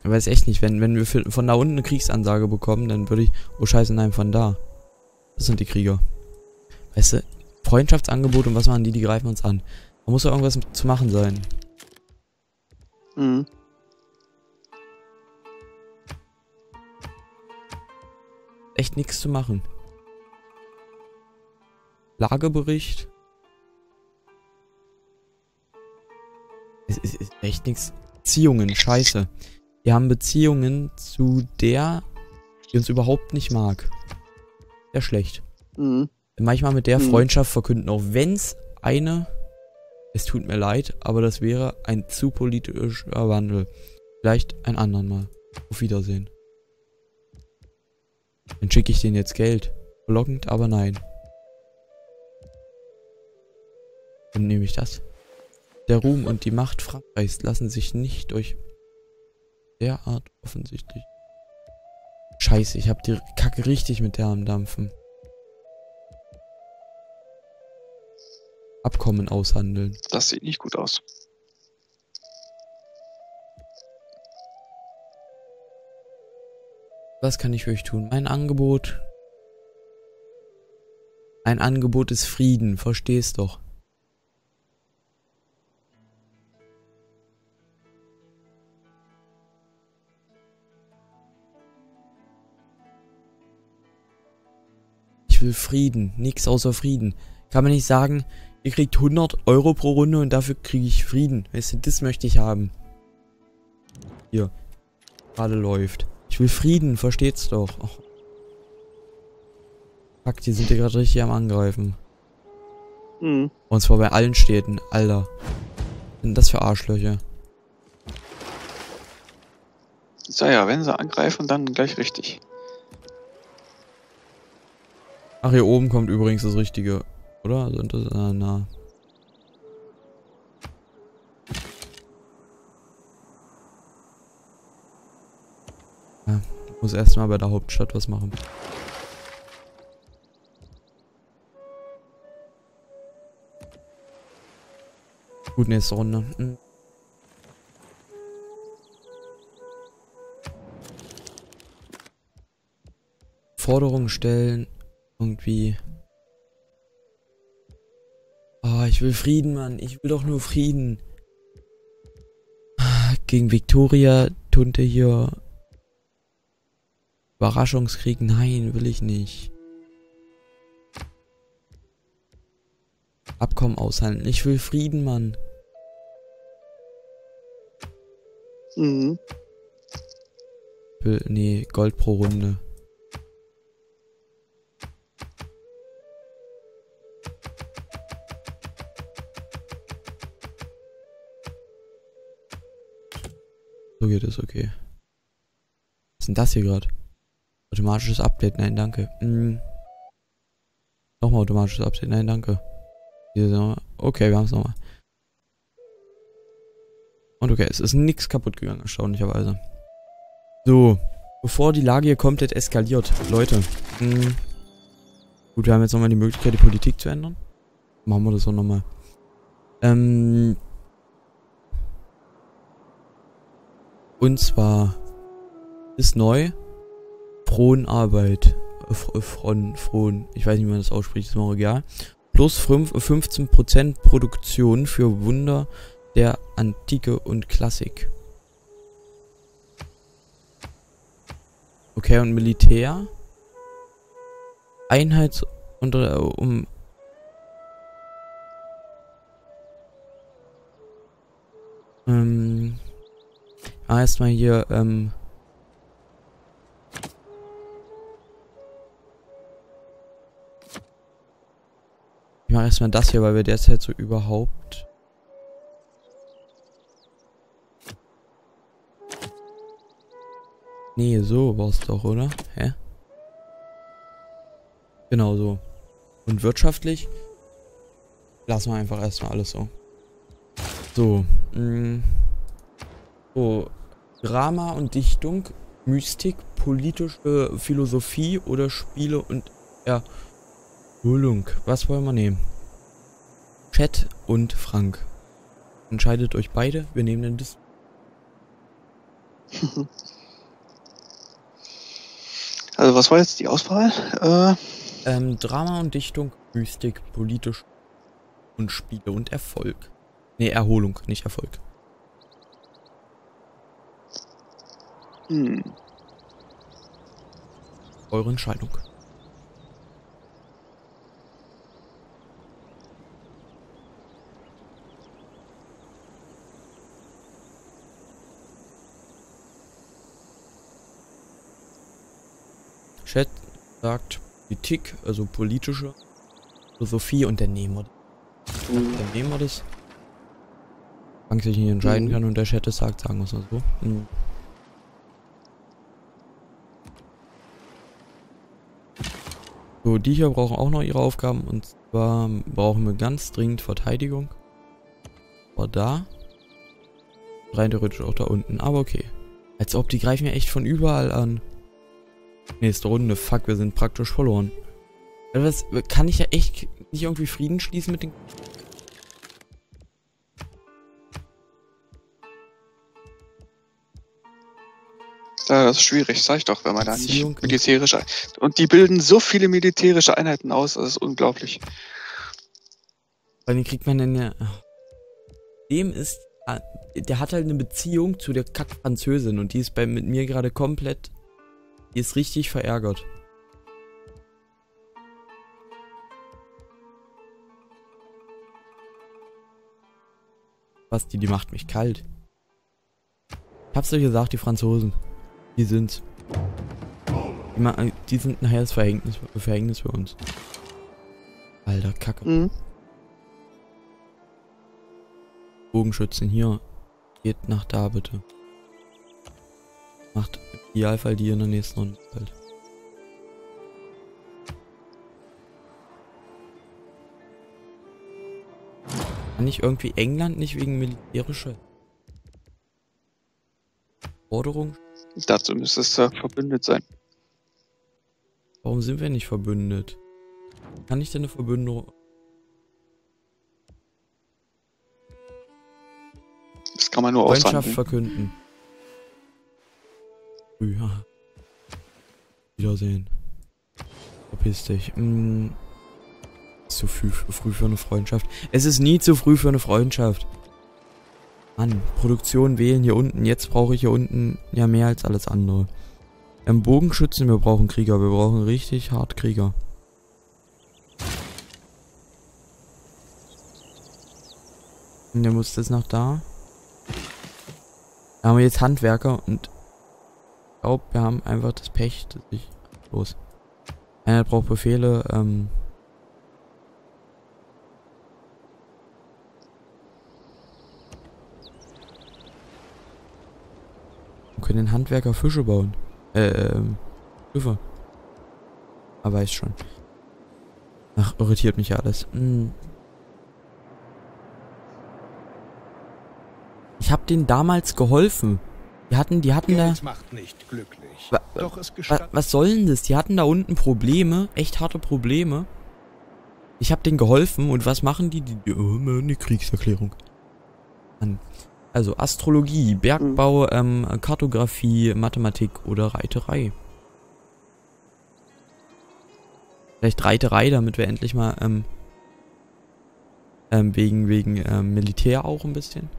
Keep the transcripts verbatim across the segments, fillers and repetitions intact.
Ich weiß echt nicht, wenn, wenn wir für, von da unten eine Kriegsansage bekommen, dann würde ich... Oh scheiße, nein, von da. Das sind die Krieger. Weißt du, Freundschaftsangebot und was machen die? Die greifen uns an. Da muss doch irgendwas zu machen sein. Mhm. Echt nichts zu machen. Lagebericht. Es ist, ist echt nichts. Beziehungen, scheiße. Wir haben Beziehungen zu der, die uns überhaupt nicht mag. Sehr schlecht. Mhm. Manchmal mit der Mhm. Freundschaft verkünden, auch wenn es eine, es tut mir leid, aber das wäre ein zu politischer Wandel. Vielleicht ein anderen Mal. Auf Wiedersehen. Dann schicke ich denen jetzt Geld. Verlockend, aber nein. Dann nehme ich das. Der Ruhm und die Macht Frankreichs lassen sich nicht durch derart offensichtlich. Scheiße, ich hab die Kacke richtig mit der am Dampfen. Abkommen aushandeln. Das sieht nicht gut aus. Was kann ich für euch tun? Mein Angebot. Ein Angebot ist Frieden, verstehst doch. Ich will Frieden, nix außer Frieden. Kann man nicht sagen, ihr kriegt hundert Euro pro Runde und dafür kriege ich Frieden. Weißt du, das möchte ich haben. Hier. Gerade läuft. Ich will Frieden, versteht's doch. Oh. Fuck, die sind ja gerade richtig am Angreifen. Mhm. Und zwar bei allen Städten, Alter. Was sind das für Arschlöcher? So ja, wenn sie angreifen, dann gleich richtig. Ach, hier oben kommt übrigens das Richtige. Oder? Sind das, äh, na. Ja, ich muss erstmal bei der Hauptstadt was machen. Gut, nächste Runde. Hm. Forderungen stellen. Irgendwie. Ah, ich will Frieden, Mann. Ich will doch nur Frieden. Gegen Victoria Tunte hier. Überraschungskrieg. Nein, will ich nicht. Abkommen aushandeln. Ich will Frieden, Mann. Mhm. Ich will, nee, Gold pro Runde. So geht es, okay. Was ist denn das hier gerade? Automatisches Update, nein, danke. Hm. Nochmal automatisches Update, nein, danke. Okay, wir haben es nochmal. Und okay, es ist nichts kaputt gegangen, erstaunlicherweise. So, bevor die Lage hier komplett eskaliert, Leute. Hm. Gut, wir haben jetzt nochmal die Möglichkeit, die Politik zu ändern. Machen wir das auch nochmal. Ähm... Und zwar ist neu Fronarbeit. Fron, Fron. Ich weiß nicht, wie man das ausspricht, ist mir auch egal. Plus fünfzehn Prozent Produktion für Wunder der Antike und Klassik. Okay, und Militär. Einheits- und um. Ähm. Ah, erstmal hier, ähm. Ich mache erstmal das hier, weil wir derzeit so überhaupt. Nee, so war's doch, oder? Hä? Genau so. Und wirtschaftlich lassen wir einfach erstmal alles so. So. Mh. So. Drama und Dichtung, Mystik, politische Philosophie oder Spiele und Erholung. Was wollen wir nehmen? Chat und Frank. Entscheidet euch beide. Wir nehmen den Dis. Also was war jetzt die Auswahl? Äh, Ähm, Drama und Dichtung, Mystik, politisch und Spiele und Erfolg. Nee, Erholung, nicht Erfolg. hm. Eure Entscheidung. Chat sagt Politik, also politische Philosophie und dann nehmen wir das. Mhm. Dann nehmen wir das. Frank sich nicht entscheiden Mhm. kann und der Chat es sagt, sagen wir es mal so. Mhm. So, die hier brauchen auch noch ihre Aufgaben und zwar brauchen wir ganz dringend Verteidigung. War da. Rein theoretisch auch da unten, aber okay. Als ob die greifen ja echt von überall an. Nächste Runde, fuck, wir sind praktisch verloren. Was, kann ich ja echt nicht irgendwie Frieden schließen mit den... Ja, das ist schwierig, sag ich doch, wenn man da Beziehung nicht militärische... Und die bilden so viele militärische Einheiten aus, das ist unglaublich. Wann kriegt man denn ja... Dem ist... Der hat halt eine Beziehung zu der Kack-Französin und die ist bei mit mir gerade komplett... Die ist richtig verärgert. Was, die, die macht mich kalt. Ich hab's euch gesagt, die Franzosen. Die sind... Die, ma die sind nachher das Verhängnis, Verhängnis für uns. Alter, Kacke. Mhm. Bogenschützen hier. Geht nach da, bitte. Macht im Idealfall die in der nächsten Runde halt. Kann ich irgendwie England nicht wegen militärischer Forderung? Dazu müsste es ja verbündet sein. Warum sind wir nicht verbündet? Kann ich denn eine Verbündung? Das kann man nur Freundschaft aushandeln. verkünden. Früh, ja. Wiedersehen. Verpiss dich. Hm. Ist zu früh, früh für eine Freundschaft. Es ist nie zu früh für eine Freundschaft. Mann, Produktion wählen hier unten. Jetzt brauche ich hier unten ja mehr als alles andere. Im Bogenschützen, wir brauchen Krieger. Wir brauchen richtig hart Krieger. Und der muss jetzt nach da. Da haben wir jetzt Handwerker und ich glaube, wir haben einfach das Pech, dass ich... Los. Einer braucht Befehle, ähm... Wir können den Handwerker Fische bauen. Äh, ähm... Schiffe. Aber weiß schon. Ach, irritiert mich ja alles. Hm. Ich habe denen damals geholfen. Die hatten, die hatten Geld da... macht nicht glücklich. Wa Doch es wa gestattet. was soll denn das? Die hatten da unten Probleme. Echt harte Probleme. Ich habe denen geholfen. Und was machen die? Die, die oh, eine Kriegserklärung. Mann. Also Astrologie, Bergbau, ähm, Kartografie, Mathematik oder Reiterei. Vielleicht Reiterei, damit wir endlich mal, ähm, ähm wegen, wegen, ähm, Militär auch ein bisschen.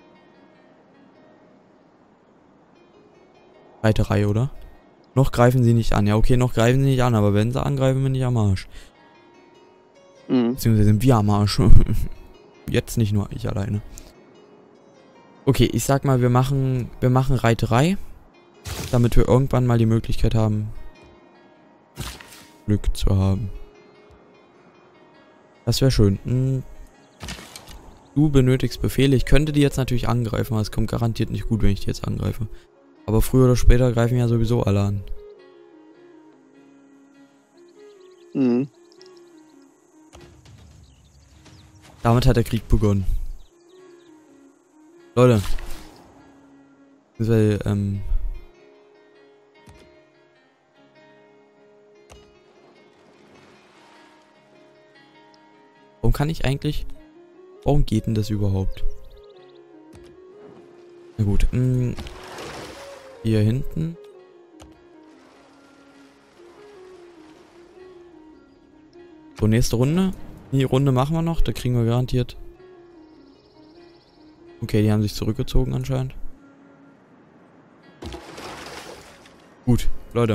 Reiterei, oder? Noch greifen sie nicht an. Ja, okay, noch greifen sie nicht an, aber wenn sie angreifen, bin ich am Arsch. Mhm. Beziehungsweise sind wir am Arsch. Jetzt nicht nur ich alleine. Okay, ich sag mal, wir machen, wir machen Reiterei, damit wir irgendwann mal die Möglichkeit haben, Glück zu haben. Das wäre schön. Hm. Du benötigst Befehle. Ich könnte die jetzt natürlich angreifen, aber es kommt garantiert nicht gut, wenn ich die jetzt angreife. Aber früher oder später greifen ja sowieso alle an. Mhm. Damit hat der Krieg begonnen. Leute. Weil, ähm... Warum kann ich eigentlich... Warum geht denn das überhaupt? Na gut, mh, Hier hinten. So, nächste Runde. Die Runde machen wir noch, da kriegen wir garantiert. Okay, die haben sich zurückgezogen anscheinend. Gut, Leute.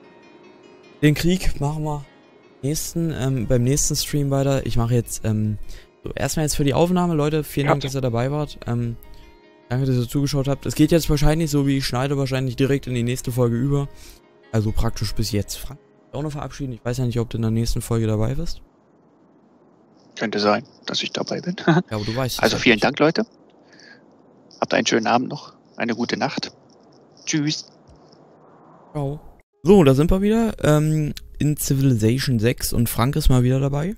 Den Krieg machen wir nächsten, ähm, beim nächsten Stream weiter. Ich mache jetzt, ähm, so erstmal jetzt für die Aufnahme, Leute. Vielen Dank, dass ihr dabei wart. Ähm, danke, dass ihr zugeschaut habt. Es geht jetzt wahrscheinlich, so wie ich schneide, wahrscheinlich direkt in die nächste Folge über. Also praktisch bis jetzt. Frank, auch noch verabschieden. Ich weiß ja nicht, ob du in der nächsten Folge dabei bist. Könnte sein, dass ich dabei bin. Ja, aber du weißt. Also vielen Dank, Leute. Habt einen schönen Abend noch. Eine gute Nacht. Tschüss. Ciao. So, da sind wir wieder. Ähm, in Civilization sechs und Frank ist mal wieder dabei.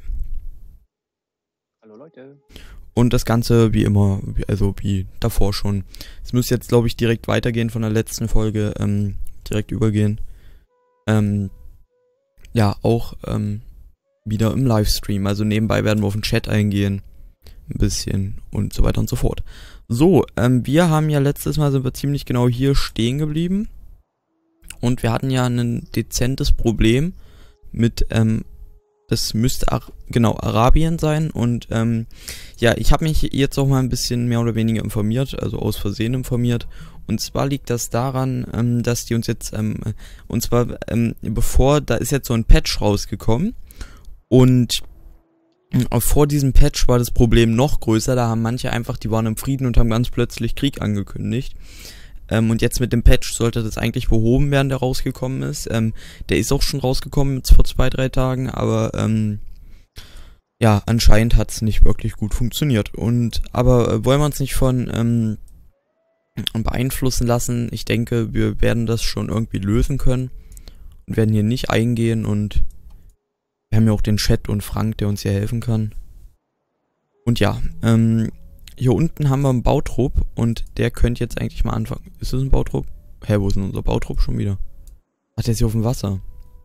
Hallo Leute. Und das Ganze wie immer, also wie davor schon. Es müsste jetzt, glaube ich, direkt weitergehen von der letzten Folge, ähm, direkt übergehen. Ähm, ja, auch, ähm, wieder im Livestream. Also nebenbei werden wir auf den Chat eingehen. Ein bisschen und so weiter und so fort. So, ähm, wir haben ja letztes Mal sind wir ziemlich genau hier stehen geblieben. Und wir hatten ja ein dezentes Problem mit, ähm, das müsste, Ar genau, Arabien sein. Und, ähm, ja, ich habe mich jetzt auch mal ein bisschen mehr oder weniger informiert, also aus Versehen informiert. Und zwar liegt das daran, ähm, dass die uns jetzt, ähm, und zwar, ähm, bevor, da ist jetzt so ein Patch rausgekommen. Und äh, vor diesem Patch war das Problem noch größer. Da haben manche einfach, die waren im Frieden und haben ganz plötzlich Krieg angekündigt. Ähm, und jetzt mit dem Patch sollte das eigentlich behoben werden, der rausgekommen ist. Ähm, der ist auch schon rausgekommen jetzt vor zwei, drei Tagen, aber ähm, ja, anscheinend hat es nicht wirklich gut funktioniert. Und aber äh, wollen wir uns nicht von ähm, beeinflussen lassen. Ich denke, wir werden das schon irgendwie lösen können und werden hier nicht eingehen. Und wir haben ja auch den Chat und Frank, der uns hier helfen kann. Und ja, ähm, hier unten haben wir einen Bautrupp und der könnte jetzt eigentlich mal anfangen. Ist das ein Bautrupp? Hä, wo ist denn unser Bautrupp schon wieder? Ach, der ist hier auf dem Wasser.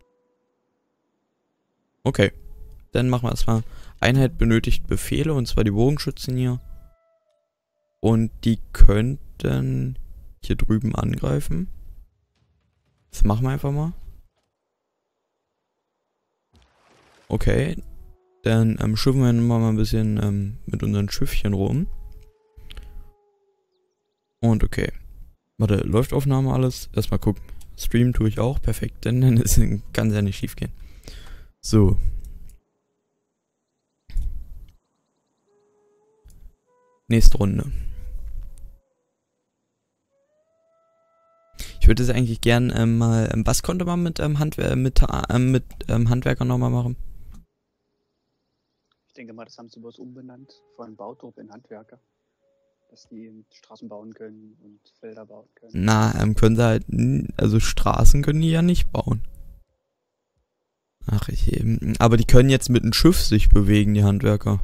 Okay, dann machen wir erstmal. Einheit benötigt Befehle, und zwar die Bogenschützen hier. Und die könnten hier drüben angreifen. Das machen wir einfach mal. Okay, dann ähm, schiffen wir mal ein bisschen ähm, mit unseren Schiffchen rum. Und okay. Warte, läuft Aufnahme alles? Erstmal gucken. Stream tue ich auch. Perfekt, denn dann kann es ja nicht schief gehen. So. Nächste Runde. Ich würde es eigentlich gern ähm, mal. Ähm, was konnte man mit, ähm, Handwer mit, äh, mit ähm, Handwerkern nochmal machen? Ich denke mal, das haben sie bloß umbenannt von Bautrupp in Handwerker. Dass die Straßen bauen können und Felder bauen können. Na, ähm, können sie halt, also Straßen können die ja nicht bauen. Ach, ich eben. Aber die können jetzt mit einem Schiff sich bewegen, die Handwerker.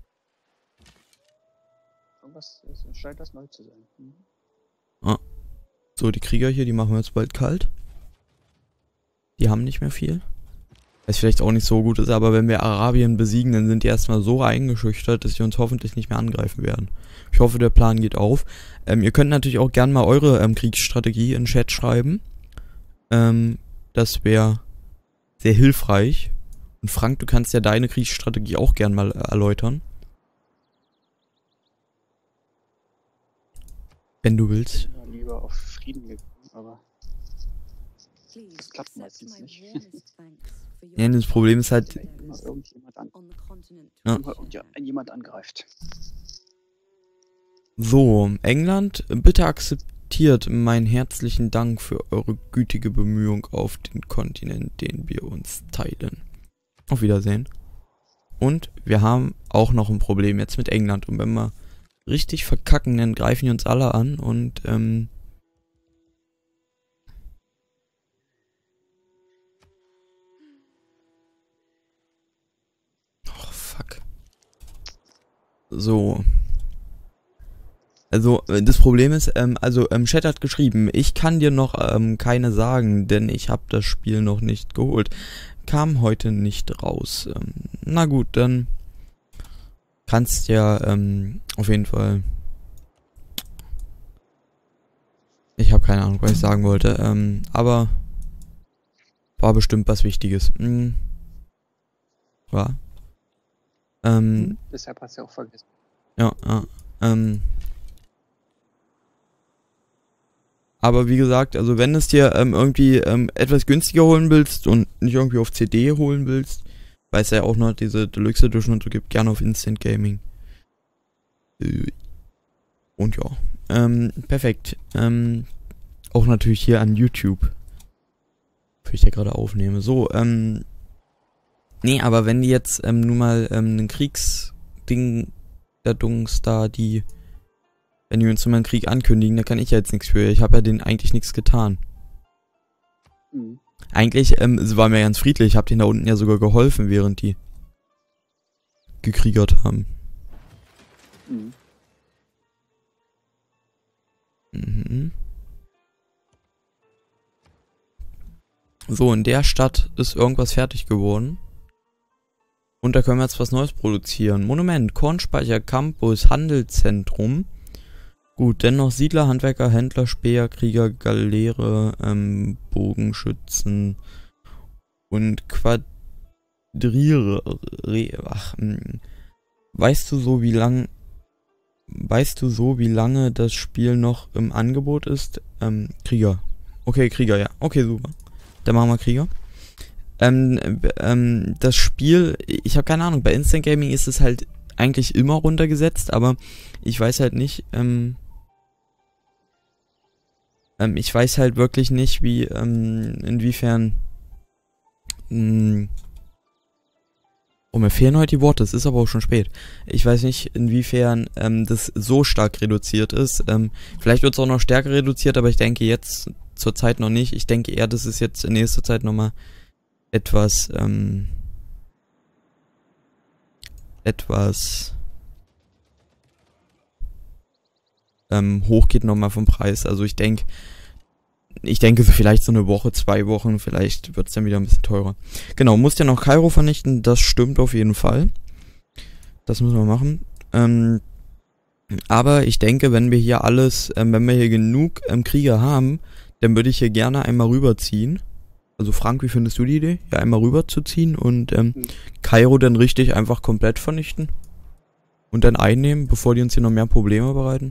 Irgendwas scheint das neu zu sein. Mhm. Ah. So, die Krieger hier, die machen wir jetzt bald kalt. Die haben nicht mehr viel. Was vielleicht auch nicht so gut ist, aber wenn wir Arabien besiegen, dann sind die erstmal so eingeschüchtert, dass sie uns hoffentlich nicht mehr angreifen werden. Ich hoffe, der Plan geht auf. Ähm, ihr könnt natürlich auch gerne mal eure ähm, Kriegsstrategie in den Chat schreiben. Ähm, das wäre sehr hilfreich. Und Frank, du kannst ja deine Kriegsstrategie auch gerne mal äh, erläutern. Wenn du willst. Ich bin lieber auf Frieden gekommen, aber das klappt meistens nicht. Ja, das Problem ist halt... Immer irgendjemand, an Ja. immer ja, jemand angreift. So, England, bitte akzeptiert meinen herzlichen Dank für eure gütige Bemühung auf den Kontinent, den wir uns teilen. Auf Wiedersehen. Und wir haben auch noch ein Problem jetzt mit England. Und wenn wir richtig verkacken, dann greifen die uns alle an und, ähm... oh, fuck. So... Also, das Problem ist, ähm, also, ähm, Chat hat geschrieben, ich kann dir noch, ähm, keine sagen, denn ich habe das Spiel noch nicht geholt. Kam heute nicht raus. Ähm, na gut, dann kannst ja, ähm, auf jeden Fall Ich habe keine Ahnung, was ich sagen wollte. Ähm, aber war bestimmt was Wichtiges. Hm. War. Ähm, Hm, deshalb hast du ja auch vergessen. ja, ja. Ähm. Aber wie gesagt, also wenn es dir ähm, irgendwie ähm, etwas günstiger holen willst und nicht irgendwie auf C D holen willst, weil es ja auch noch diese Deluxe Edition und so gibt, gerne auf Instant Gaming. Äh, Und ja. Ähm, perfekt. Ähm, auch natürlich hier an YouTube. Für ich ja gerade aufnehme. So, ähm. Nee, aber wenn die jetzt ähm, nun mal ähm, einen Kriegsding, der Dungs da, die. Wenn die uns nun mal einen Krieg ankündigen, da kann ich ja jetzt nichts für. Ich habe ja denen eigentlich nichts getan. Mhm. Eigentlich, ähm, es war mir ganz friedlich. Ich habe denen da unten ja sogar geholfen, während die gekriegert haben. Mhm. Mhm. So, in der Stadt ist irgendwas fertig geworden. Und da können wir jetzt was Neues produzieren. Monument, Kornspeicher, Campus, Handelszentrum. Gut, dennoch Siedler, Handwerker, Händler, Späher, Krieger, Galeere, ähm, Bogenschützen und Quadriere. Ach, mh. Weißt du so, wie lang, weißt du so, wie lange das Spiel noch im Angebot ist? Ähm, Krieger. Okay, Krieger, ja. Okay, super. Dann machen wir Krieger. Ähm, ähm, das Spiel, ich habe keine Ahnung, bei Instant Gaming ist es halt eigentlich immer runtergesetzt, aber ich weiß halt nicht, ähm, ähm, ich weiß halt wirklich nicht, wie, ähm, inwiefern, mh, oh, mir fehlen heute die Worte, es ist aber auch schon spät. Ich weiß nicht, inwiefern, ähm, das so stark reduziert ist, ähm, vielleicht wird es auch noch stärker reduziert, aber ich denke jetzt zur Zeit noch nicht. Ich denke eher, das ist jetzt in nächster Zeit nochmal etwas, ähm, etwas, ähm, hoch geht nochmal vom Preis. Also ich denke, ich denke so vielleicht so eine Woche, zwei Wochen, vielleicht wird es dann wieder ein bisschen teurer. Genau, muss ja noch Kairo vernichten, das stimmt auf jeden Fall. Das müssen wir machen. Ähm, aber ich denke, wenn wir hier alles, ähm, wenn wir hier genug ähm, Krieger haben, dann würde ich hier gerne einmal rüberziehen. Also Frank, wie findest du die Idee? Ja, einmal rüberzuziehen und ähm, Mhm. Kairo dann richtig einfach komplett vernichten? Und dann einnehmen, bevor die uns hier noch mehr Probleme bereiten?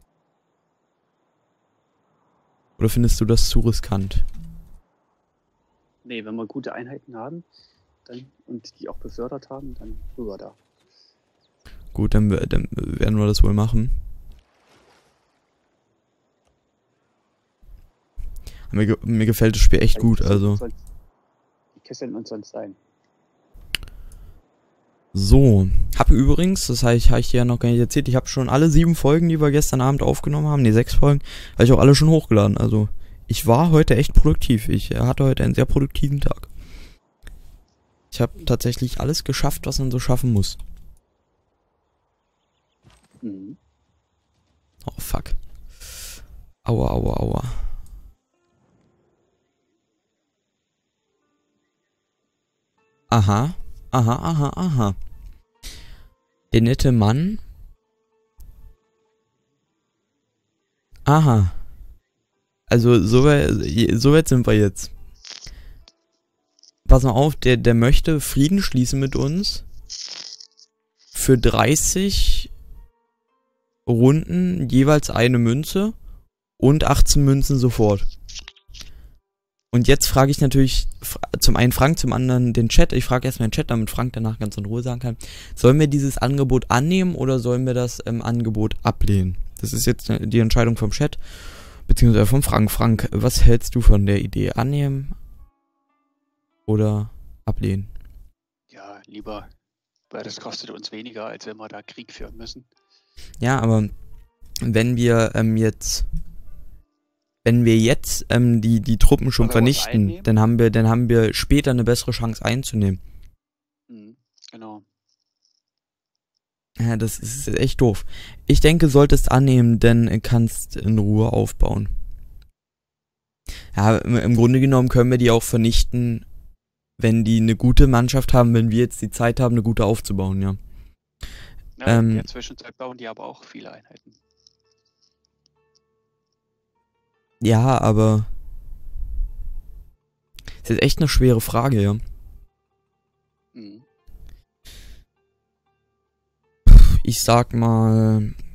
Oder findest du das zu riskant? Nee, wenn wir gute Einheiten haben dann, und die auch befördert haben, dann rüber da. Gut, dann, dann werden wir das wohl machen. Mir, ge mir gefällt das Spiel echt gut, also. Die kesseln uns sonst ein. So, habe übrigens, das habe ich, hab ich dir ja noch gar nicht erzählt, ich habe schon alle sieben Folgen, die wir gestern Abend aufgenommen haben, nee, sechs Folgen, habe ich auch alle schon hochgeladen. Also, ich war heute echt produktiv. Ich hatte heute einen sehr produktiven Tag. Ich habe tatsächlich alles geschafft, was man so schaffen muss. Mhm. Oh, fuck. Aua, aua, aua. Aha, aha, aha, aha. Der nette Mann. Aha. Also, so weit, so weit sind wir jetzt. Pass mal auf, der, der möchte Frieden schließen mit uns. Für dreißig Runden jeweils eine Münze. Und achtzehn Münzen sofort. Und jetzt frage ich natürlich zum einen Frank, zum anderen den Chat. Ich frage erstmal den Chat, damit Frank danach ganz in Ruhe sagen kann. Sollen wir dieses Angebot annehmen oder sollen wir das ähm, Angebot ablehnen? Das ist jetzt die Entscheidung vom Chat, beziehungsweise vom Frank. Frank, was hältst du von der Idee? Annehmen oder ablehnen? Ja, lieber, weil das kostet uns weniger, als wenn wir da Krieg führen müssen. Ja, aber wenn wir ähm, jetzt... Wenn wir jetzt ähm, die, die Truppen schon vernichten, dann haben wir, dann haben wir später eine bessere Chance einzunehmen. Mhm, genau. Ja, das ist echt doof. Ich denke, solltest annehmen, denn kannst in Ruhe aufbauen. Ja, im, im Grunde genommen können wir die auch vernichten, wenn die eine gute Mannschaft haben, wenn wir jetzt die Zeit haben, eine gute aufzubauen, ja. Ja, Ähm, in der Zwischenzeit bauen die aber auch viele Einheiten. Ja, aber... Das ist echt eine schwere Frage, ja. Mhm. Ich sag mal...